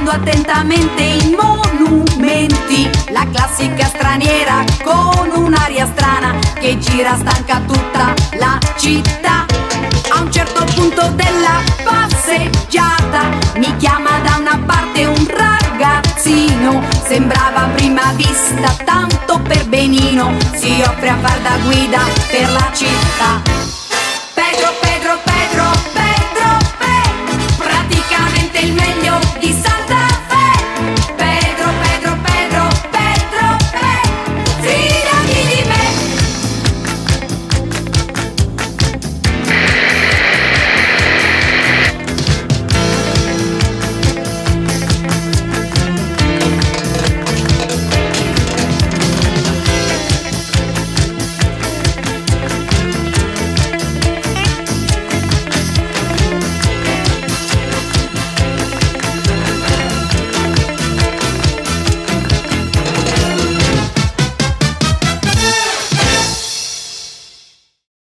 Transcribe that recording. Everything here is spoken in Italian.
guardando attentamente i monumenti, la classica straniera con un'aria strana che gira stanca tutta la città. A un certo punto della passeggiata mi chiama da una parte un ragazzino, sembrava a prima vista tanto per benino, si offre a far da guida per la città.